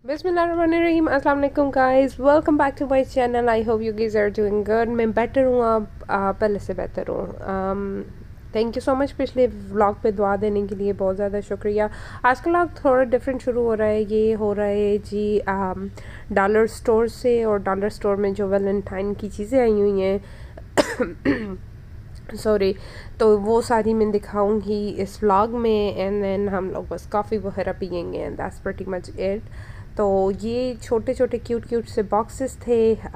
बिस्मिल्लाहिर्रहमानिर्रहीम, अस्सलाम वालेकुम guys, welcome back to my channel. I hope you guys are doing good. मैं better हूँ, अब पहले से बेहतर हूँ। थैंक यू सो मच पिछले व्लॉग पे दुआ देने के लिए, बहुत ज़्यादा शुक्रिया। आज का व्लॉग थोड़ा डिफरेंट शुरू हो रहा है। ये हो रहा है जी डॉलर स्टोर से, और डॉलर स्टोर में जो वैलेंटाइन की चीज़ें आई हुई हैं सॉरी, तो वो सारी मैं दिखाऊंगी इस व्लॉग में। एंड देन हम लोग बस कॉफ़ी वगैरह पियेंगे and that's pretty much it. तो ये छोटे छोटे क्यूट क्यूट से बॉक्सेस थे,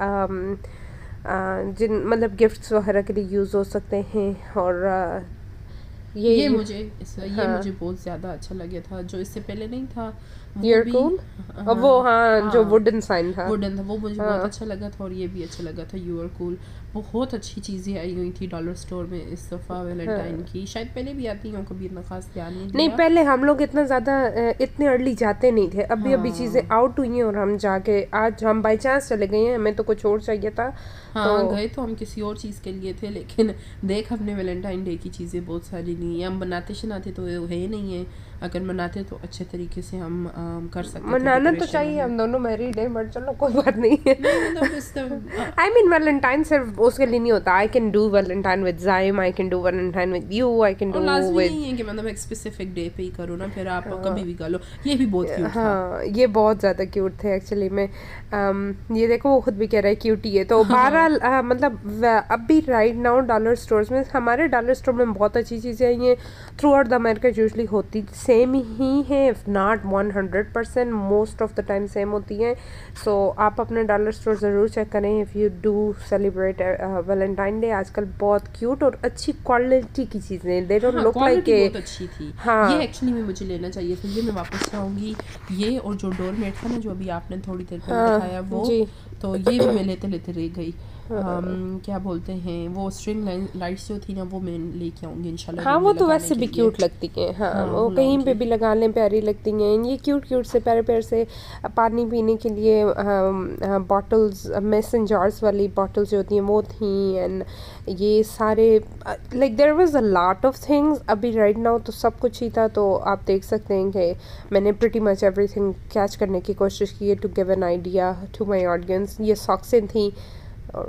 जिन मतलब गिफ्ट्स वगैरह के लिए यूज़ हो सकते हैं। और ये हाँ, मुझे बहुत ज़्यादा अच्छा लगा था, जो इससे पहले नहीं था वो ईयर भी। कूल, और वो हाँ हाँ जो हाँ, वुडन साइन था। वुडन था, वो मुझे बहुत हाँ अच्छा लगा था। और ये भी अच्छा लगा था, यू आर कूल। बहुत अच्छी चीज़ें आई हुई थी डॉलर स्टोर में इस दफ़ा वैलेंटाइन हाँ, की। शायद पहले भी आती हूँ, कभी इतना खास ध्यान नहीं नहीं दिया। पहले हम लोग इतना ज़्यादा इतने अर्ली जाते नहीं थे। अभी अभी चीज़ें हाँ आउट हुई हैं और हम जाके आज हम बाई चांस चले गए हैं, हमें तो कुछ और चाहिए था। तो हाँ, गए तो हम किसी और चीज़ के लिए थे, लेकिन देख हमने वैलेंटाइन डे की चीज़ें बहुत सारी ली हैं। हम बनाते शनाते तो है नहीं है, अगर बनाते तो अच्छे तरीके से हम कर सकते थे मनाना तो डेकोरेशन चाहिए, वगैरह। हम दोनों मैरिड हैं, बट चलो कोई बात नहीं है। नहीं मतलब इस आई मीन वैलेंटाइन सिर्फ उसके लिए नहीं होता। I can do Valentine with Zaim, I can do Valentine with you, I can और डू लाजमी विद नहीं है कि मतलब एक स्पेसिफिक डे पे ही करो ना, फिर आप कभी भी कर लो। ये भी बहुत क्यूट था। हाँ, ये बहुत ज़्यादा क्यूट थे एक्चुअली में। ये देखो वो खुद भी कह रहा है क्यूटी है। तो बहरहाल मतलब अभी राइट नाउ डॉलर स्टोर्स में, हमारे डॉलर स्टोर में बहुत अच्छी चीज़ें आई हैं। Throughout the America usually होती सेम ही है, if not 100%, most of the time same होती हैं। सो आप अपने डॉलर स्टोर ज़रूर चेक करें if you do celebrate Valentine day. आजकल बहुत क्यूट और अच्छी क्वालिटी की चीज़ें, दे डोंट हाँ, लुक लाइक क्वालिटी ए। बहुत अच्छी थी। ये हाँ एक्चुअली में मुझे लेना चाहिए था, ये मैं वापस चाहूँगी। ये और जो डोरमेट था ना, जो अभी आपने थोड़ी देर पहले दिखाया हाँ वो, जी। तो ये भी मैं लेते लेते रह गई। क्या बोलते हैं, वो स्ट्रिंग लाइट्स जो थी ना, वो मैं लेके आऊँगी इंशाल्लाह हाँ रूम वो में तो लगाने वैसे के भी लिए। क्यूट लगती हैं। हाँ हाँ, वो वो कहीं पे लाऊँगी। भी लगाने प्यारी लगती हैं। ये क्यूट क्यूट से प्यारे प्यारे से पानी पीने के लिए बॉटल्स, मेसन जार्स वाली बॉटल्स जो होती हैं वो थी। एंड ये सारे like there was a lot of things. अभी राइट नाउ तो सब कुछ ही था। तो आप देख सकते हैं कि मैंने प्रिटी मच एवरीथिंग कैच करने की कोशिश की है to give an idea to my audience. ये सॉक्सें थी, और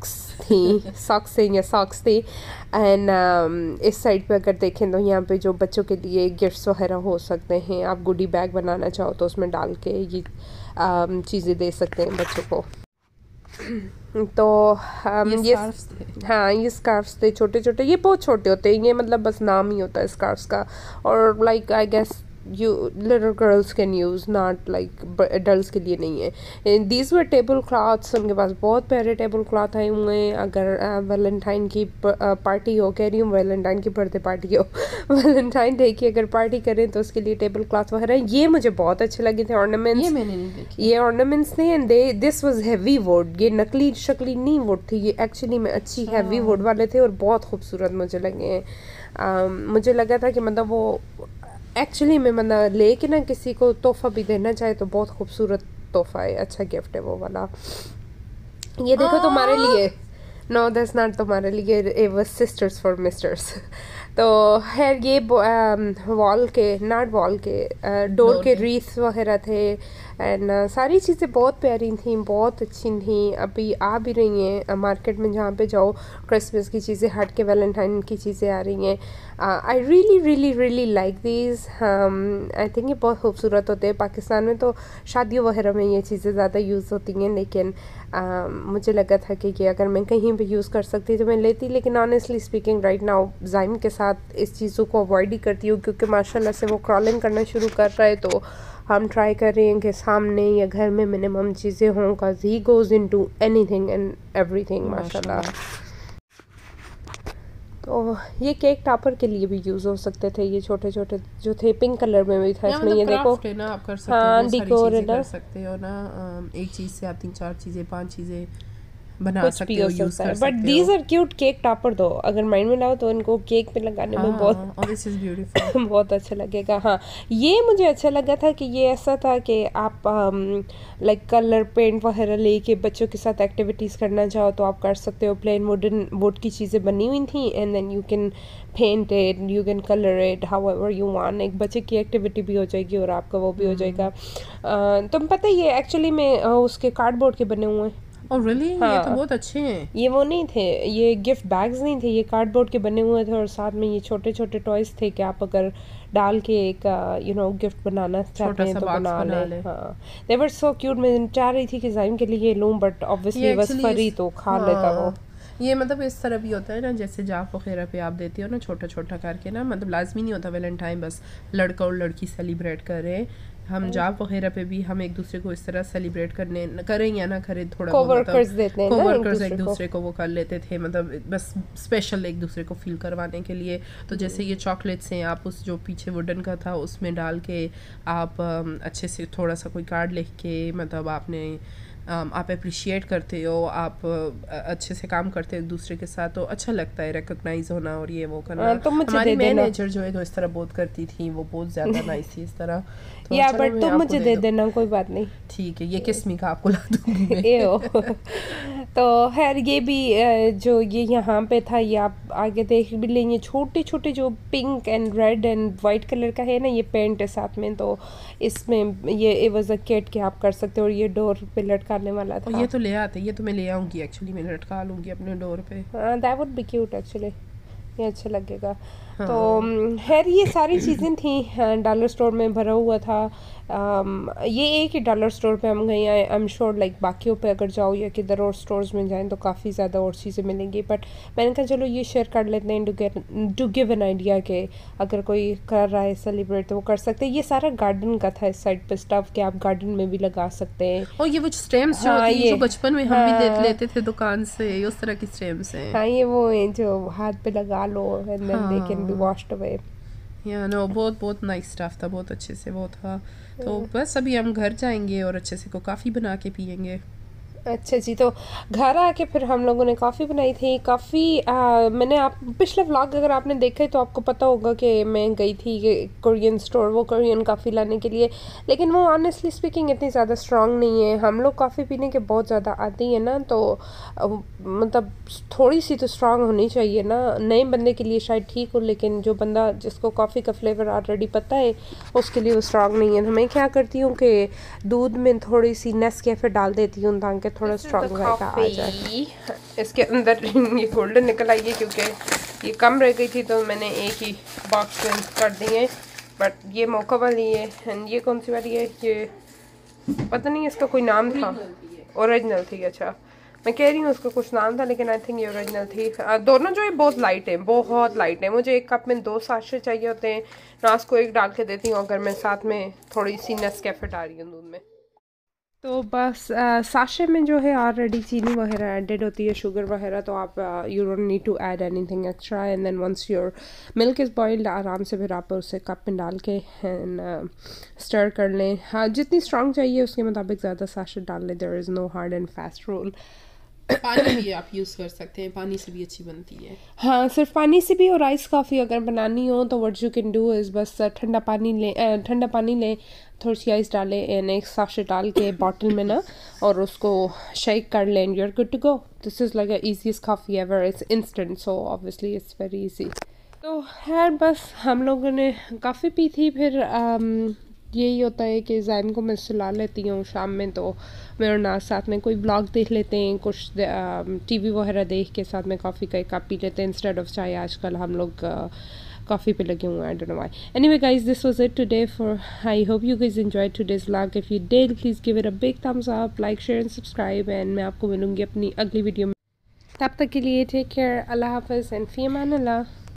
सॉक्स या सॉक्स थी। एंड इस साइड पे अगर देखें तो यहाँ पे जो बच्चों के लिए गिफ्ट्स वगैरह हो सकते हैं, आप गुडी बैग बनाना चाहो तो उसमें डाल के ये चीज़ें दे सकते हैं बच्चों को। तो ये ये स्कार्फ्स थे। हाँ, ये स्कार्फ्स थे छोटे छोटे। ये बहुत छोटे होते हैं, ये मतलब बस नाम ही होता है स्कार्फ्स का। और like I guess you little girls can use, not like adults के लिए नहीं है। दीज वर टेबल क्लॉथ्स, उनके पास बहुत प्यारे टेबल क्लॉथ आए हुए हैं। अगर वैलेंटाइन की पार्टी हो, कह रही हूँ वैलेंटाइन की बर्थडे पार्टी हो वैलेंटाइन डे की अगर पार्टी करें तो उसके लिए टेबल क्लॉथ वगैरह ये मुझे बहुत अच्छे लगे थे। ये ऑर्नामेंट्स, मैंने नहीं देखे। ये ऑर्नामेंट्स थे। And they this was heavy wood, ये नकली शक्ली नहीं वुड थी, ये एक्चुअली में अच्छी अच्छा। हैवी वुड वाले थे और बहुत खूबसूरत मुझे लगे हैं। मुझे लगा था कि मतलब वो एक्चुअली में मतलब लेके ना किसी को तोहफा भी देना चाहे तो बहुत खूबसूरत तोहफा है, अच्छा गिफ्ट है वो वाला। ये देखो तुम्हारे लिए। नो दैट्स नॉट तुम्हारे लिए, it was sisters for misters. तो खैर ये वॉल के, नॉट वॉल के, डोर डोर के के। रीथ वगैरह थे। एंड सारी चीज़ें बहुत प्यारी थी, बहुत अच्छी थी। अभी आ भी रही हैं मार्केट में, जहाँ पे जाओ क्रिसमस की चीज़ें हट के वैलेंटाइन की चीज़ें आ रही हैं। I really really really like these. I think ये बहुत खूबसूरत होते हैं। पाकिस्तान में तो शादियों वगैरह में ये चीज़ें ज़्यादा यूज़ होती हैं, लेकिन मुझे लगा था कि अगर मैं कहीं पे यूज़ कर सकती तो मैं लेती। लेकिन ऑनेस्टली स्पीकिंग राइट नाउ जाइम के साथ इस चीज़ों को अवॉइड ही करती हूँ, क्योंकि माशाल्लाह से वो क्रॉलिंग करना शुरू कर रहा है। तो हम ट्राई कर रहे हैं कि सामने या घर में मिनिमम चीज़ें हों, because he goes into anything and everything माशाल्लाह। माशाल्लाह। तो ये केक टॉपर के लिए भी यूज़ हो सकते थे, ये छोटे छोटे जो थे। पिंक कलर में भी था या इसमें, मतलब ये देखो। क्राफ्ट है ना, आप कर सकते हो, हाँ बहुत सारी डिकोर है चीज़ें ना। कर सकते हो ना। एक चीज़ से आप 3 4 चीज़ें 5 चीज़ें बना कुछ सकते भी हो, हो यूज सकता कर है। सकते बट हो। These are cute cake topper दो, अगर माइंड में लाओ तो इनको केक पे लगाने में बहुत दिस इज ब्यूटीफुल। बहुत अच्छा लगेगा। हाँ, ये मुझे अच्छा लगा था कि ये ऐसा था कि आप लाइक कलर पेंट वगैरह लेके बच्चों के साथ एक्टिविटीज़ करना चाहो तो आप कर सकते हो। प्लेन वुड की चीज़ें बनी हुई थी and then you can paint it, you can colour it however you want. एक बच्चे की एक्टिविटी भी हो जाएगी और आपका वो भी हो जाएगा। तुम पता है ये एक्चुअली में उसके कार्डबोर्ड के बने हुए हैं। Oh really? ये तो हाँ, बहुत अच्छे हैं। ये वो नहीं थे, ये गिफ्ट बैग्स नहीं थे, ये कार्डबोर्ड के बने हुए थे और साथ में ये छोटे छोटे टॉयज थे कि आप अगर डाल के एक गिफ्ट बनाना चाहते छोटा हैं सा तो बॉक्स बना बना लें। ले। हाँ, दे वर सो क्यूट। मैं चाह रही थी कि जाइम के लिए ये लूँ बट ऑब्वियसली ये बस एक्चुअली फरी तो खा लेता वो। ये मतलब इस तरह भी होता है ना, जैसे जाप वगैरह पे आप देती हो ना छोटा छोटा करके ना, मतलब लाजमी नहीं होता वैलेंटाइन बस लड़का और लड़की सेलिब्रेट करें। हम जाप वगैरह पे भी हम एक दूसरे को इस तरह सेलिब्रेट करने करें या ना करें, थोड़ा कोवर्कर्स देते हैं ना कोवर्कर्स एक दूसरे को वो कर लेते थे, मतलब बस स्पेशल एक दूसरे को फील करवाने के लिए। तो जैसे ये चॉकलेट्स हैं, आप उस जो पीछे वुडन का था उसमें डाल के आप अच्छे से थोड़ा सा कोई कार्ड लिख के, मतलब आपने आप अप्रिशिएट करते हो, आप अच्छे से काम करते हो एक दूसरे के साथ, तो अच्छा लगता है रिकॉग्नाइज होना और ये वो करना। तो मुझे हमारी दे देना। मैनेजर जो है तो इस तरह बहुत करती थी, वो बहुत ज़्यादा नाइस थी इस तरह। तो या चलो बट मैं तुम आपको मुझे दे देना, कोई बात नहीं। ठीक है, ये किस्मी का आपको ला दूंगी मैं। एओ। तो खैर ये भी जो ये यहाँ पे था ये आप आगे देख भी लेंगे, छोटे छोटे जो pink and red and white colour का है ना, ये पेंट है साथ में, तो इसमें ये इट वाज अ किट कि आप कर सकते हो। और ये डोर पे लटकाने वाला था। ये तो ले आते, ये तो मैं ले आऊंगी एक्चुअली, मैं लटका लूंगी अपने डोर पे। That would be cute actually, ये अच्छा लगेगा। हाँ। तो खैर ये सारी चीज़ें थी, डॉलर स्टोर में भरा हुआ था। ये एक ही डॉलर स्टोर पे हम गए, आई एम श्योर लाइक बाकियों पे अगर जाओ या किधर और स्टोर्स में जाएं तो काफ़ी ज़्यादा और चीज़ें मिलेंगी, बट मैंने कहा चलो ये शेयर कर लेते हैं टू गिव एन आइडिया के अगर कोई कर रहा है सेलिब्रेट तो वो कर सकते हैं। ये सारा गार्डन का था इस साइड पे स्टफ के आप गार्डन में भी लगा सकते हैं। और ये वो स्टेम्स जो हाँ, होती हैं, ये जो बचपन में हम भी हाँ, लेते थे दुकान से, उस तरह की स्टेम्स हैं। हाँ ये वो है जो हाथ पे लगा लो and then they can be washed away. या नो, बहुत बहुत नाइस स्टफ था, बहुत अच्छे से वो था। तो बस अभी हम घर जाएंगे और अच्छे से को काफ़ी बना के पियेंगे। अच्छा जी, तो घर आके फिर हम लोगों ने कॉफ़ी बनाई थी। कॉफ़ी मैंने आप पिछले व्लॉग अगर आपने देखा है तो आपको पता होगा कि मैं गई थी कोरियन स्टोर वो कोरियन कॉफ़ी लाने के लिए, लेकिन वो ऑनेस्टली स्पीकिंग इतनी ज़्यादा स्ट्रॉन्ग नहीं है। हम लोग कॉफ़ी पीने के बहुत ज़्यादा आती है ना, तो मतलब थोड़ी सी तो स्ट्रॉन्ग होनी चाहिए ना। नए बंदे के लिए शायद ठीक हो, लेकिन जो बंदा जिसको कॉफ़ी का फ्लेवर ऑलरेडी पता है उसके लिए वो स्ट्रॉन्ग नहीं है। तो मैं क्या करती हूँ कि दूध में थोड़ी सी नेस्कैफे डाल देती हूँ ताकि थोड़ा स्ट्रॉन्ग रहेगा आ जाए। इसके अंदर ये गोल्डन निकल आई है क्योंकि ये कम रह गई थी तो मैंने एक ही बॉक्स में कर दी है, बट ये मौका वाली है। एंड ये कौन सी वाली है, ये पता नहीं इसका कोई नाम था, ओरिजिनल थी। अच्छा, मैं कह रही हूँ उसका कुछ नाम था लेकिन आई थिंक ये ओरिजिनल थी। दोनों जो है बहुत लाइट है, बहुत लाइट है। मुझे एक कप में 2 साशे चाहिए होते हैं, नास को एक डाल के देती हूँ अगर मैं साथ में थोड़ी सी नेस्कैफे डाल रही हूँ दूध में। तो बस साशे में जो है ऑलरेडी चीनी वगैरह एडेड होती है, शुगर वगैरह, तो आप you don't need to add anything extra. And then once your milk is boiled आराम से फिर आप उसे कप में डाल के एंड स्टर कर लें। हाँ, जितनी स्ट्रॉन्ग चाहिए उसके मुताबिक ज़्यादा साशे डाल लें। There is no hard and fast rule. पानी भी आप यूज़ कर सकते हैं, पानी से भी अच्छी बनती है। हाँ, सिर्फ पानी से भी। और आइस कॉफ़ी अगर बनानी हो तो what you can do is बस ठंडा पानी लें, थोड़ी सी आइस डालें एंड एक साशे डाल के बॉटल में ना, और उसको शेक कर लें, you are good to go. This is like the easiest coffee ever. It's instant, so obviously it's very easy. तो खैर बस हम लोगों ने काफ़ी पी थी। फिर यही होता है कि ज़ैन को मैं सुला लेती हूँ शाम में, तो मैं और नाज साथ में कोई ब्लॉग देख लेते हैं, कुछ टीवी वगैरह देख के साथ में कॉफ़ी का एक कप पी लेते हैं इंस्टेड ऑफ चाय। आजकल हम लोग कॉफ़ी पे लगे हुए हैं, I don't know why. Anyway guys, this was it today for, I hope you guys enjoyed today's vlog. If you did please give it a big thumbs up, like share and subscribe, and मैं आपको मिलूँगी अपनी अगली video में। तब तक के लिए टेक केयर, अल्लाह हाफ़िज़ एंड फ़ी अमान अल्लाह।